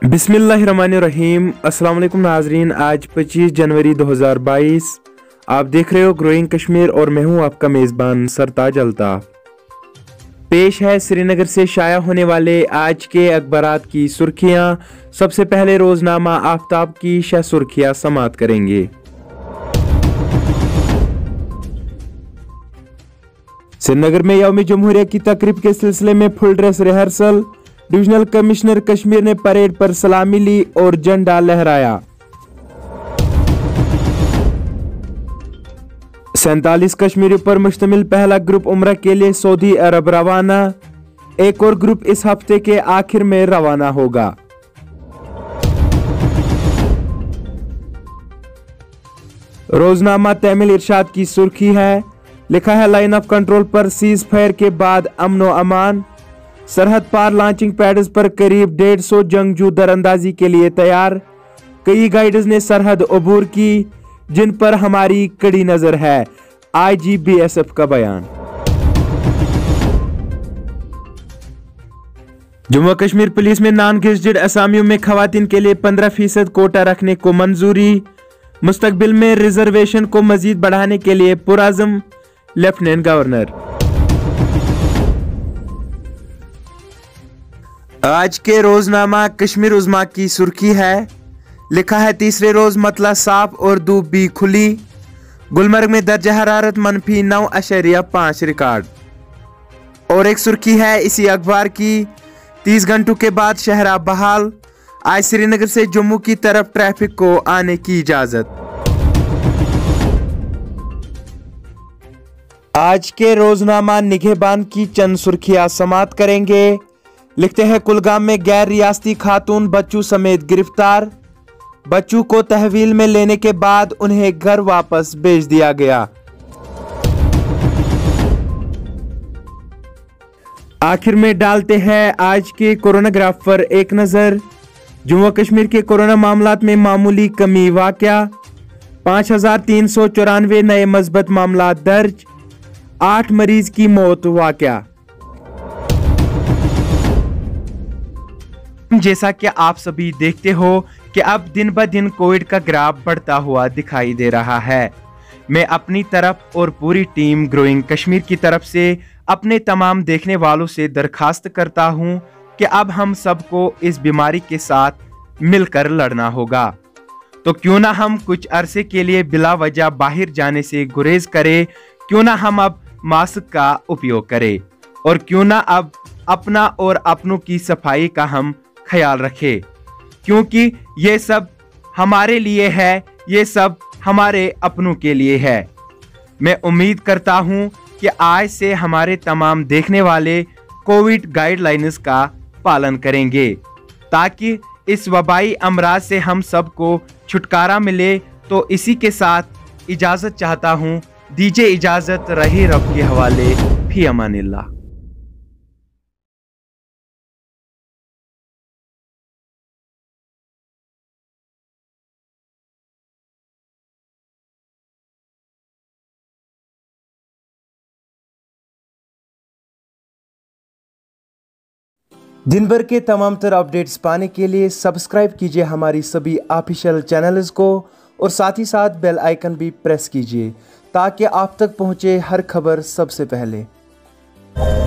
बिस्मिल्लाहिर्रहमानिर्रहीम। अस्सलाम वालेकुम नाजरीन। आज 25 जनवरी 2022 आप देख रहे हो ग्रोइंग कश्मीर और मैं हूं आपका मेज़बान सरताज अल्ताफ। पेश है श्रीनगर से शाया होने वाले आज के अखबारात की सुर्खियां। सबसे पहले रोजनामा आफ्ताब की शह सुर्खियां समाअत करेंगे। श्रीनगर में यौम जमहूरिया की तकरीब के सिलसिले में full dress rehearsal. Divisional commissioner Kashmir ने परेड पर सलामी ली और झंडा लहराया। 47 कश्मीरियों पर मुश्तमिल पहला ग्रुप उम्रा के लिए सऊदी अरब रवाना। एक और ग्रुप इस हफ्ते के आखिर में रवाना होगा। रोजनामा तमिल इरशाद की सुर्खी है, लिखा है लाइन ऑफ कंट्रोल पर सीज फायर के बाद अमनो अमान। सरहद पार लॉन्चिंग पैड्स पर करीब 150 जंगजू दरअंदाजी के लिए तैयार। कई गाइड्स ने सरहद अबूर की, जिन पर हमारी कड़ी नजर है। IGBSF का बयान। जम्मू कश्मीर पुलिस में नॉन गेजेटेड असामियों में खवातीन के लिए 15% कोटा रखने को मंजूरी। मुस्तकबिल में रिजर्वेशन को मजीद बढ़ाने के लिए पुरअज़्म लेफ्टिनेंट गवर्नर। आज के रोजनामा कश्मीर उज़्मा की सुर्खी है, लिखा है तीसरे रोज मतला साफ और धूप भी खुली। गुलमर्ग में दर्जा हरारत -9.5 रिकॉर्ड। और एक सुर्खी है इसी अखबार की, 30 घंटों के बाद शहरा बहाल। आज श्रीनगर से जम्मू की तरफ ट्रैफिक को आने की इजाजत। आज के रोजनामा निगहबान की चंद सुर्खियां समाअत करेंगे। लिखते हैं कुलगाम में गैर रियासती खातून बच्चू समेत गिरफ्तार। बच्चू को तहवील में लेने के बाद उन्हें घर वापस भेज दिया गया। आखिर में डालते हैं आज के कोरोना ग्राफ पर एक नजर। जम्मू कश्मीर के कोरोना मामलात में मामूली कमी वाकया। 5394 नए मस्बत मामला दर्ज। 8 मरीज की मौत वाकया। जैसा कि आप सभी देखते हो कि अब दिन ब दिन कोविड का ग्राफ बढ़ता हुआ दिखाई दे रहा है। मैं अपनी तरफ और पूरी टीम ग्रोइंग कश्मीर की तरफ से अपने तमाम देखने वालों से दरखास्त करता हूं कि अब हम सबको इस बीमारी के साथ मिलकर लड़ना होगा। तो क्यों ना हम कुछ अरसे के लिए बिला वजह बाहर जाने से गुरेज करें, क्यों ना हम अब मास्क का उपयोग करें और क्यों ना अब अपना और अपनों की सफाई का हम ख्याल रखें, क्योंकि ये सब हमारे लिए है, ये सब हमारे अपनों के लिए है। मैं उम्मीद करता हूं कि आज से हमारे तमाम देखने वाले कोविड गाइडलाइंस का पालन करेंगे ताकि इस वबाई अमराज से हम सबको छुटकारा मिले। तो इसी के साथ इजाजत चाहता हूं। दीजिए इजाजत, रही रब के हवाले, फी अमानिल्लाह। दिन भर के तमाम तर अपडेट्स पाने के लिए सब्सक्राइब कीजिए हमारी सभी ऑफिशियल चैनल्स को और साथ ही साथ बेल आइकन भी प्रेस कीजिए ताकि आप तक पहुंचे हर खबर सबसे पहले।